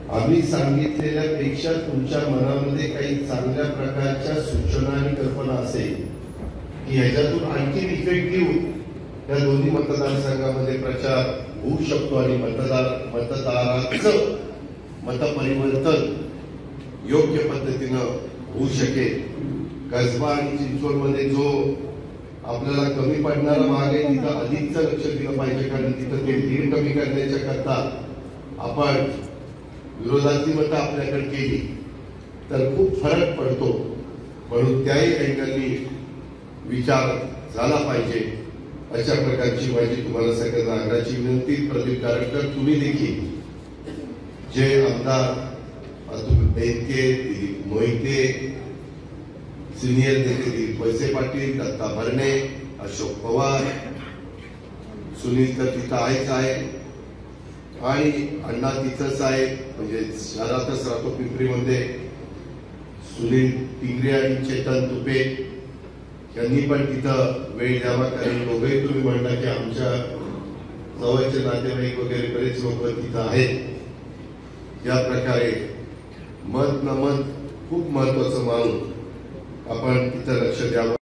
आम्ही सांगितलेल्यापेक्षा तुमच्या मनामध्ये काही चांगल्या प्रकारच्या सूचना आणि कल्पना असेल की ह्याच्यातून आणखी इफेक्टिव्ह त्या दोन्ही मतदारसंघामध्ये प्रचार होऊ शकतो आणि मतदाराचं मतपरिवर्तन योग्य पद्धतीनं होऊ शकेल। कसबा आणि चिंचवडमध्ये जो आपल्याला कमी पडणारा भाग आहे तिथं अधिकचं लक्ष दिलं पाहिजे, कारण तिथं ते भीड कमी करण्याच्या करता आपण विरोधातली मतं आपल्याकडे केली तर खूप फरक पडतो, म्हणून त्याही अँगलनी विचार झाला पाहिजे अशा प्रकारची माझी तुम्हाला सगळ्यांना आग्रहाची विनंती। प्रदीप कारंडकर, तुम्ही देखील जे आमदार अतुल बेनके, दिलीप मोहिते, सिनियर नेते दिलीप वळसे पाटील, दत्ता भरणे, अशोक पवार, सुनील तर तिथं आहेच आहे आणि अण्णा तिथंच आहे, म्हणजे शहरातच राहतो पिंपरीमध्ये, सुनील टिंगरे आणि चेतन तुपे यांनी पण तिथं वेळ द्यावा, कारण दोघेही तुम्ही म्हणता की आमच्या जवळचे नातेवाईक वगैरे बरेच लोक तिथं आहेत। या प्रकारे मत न मत खूप महत्वाचं मानून आपण तिथं लक्ष द्यावं।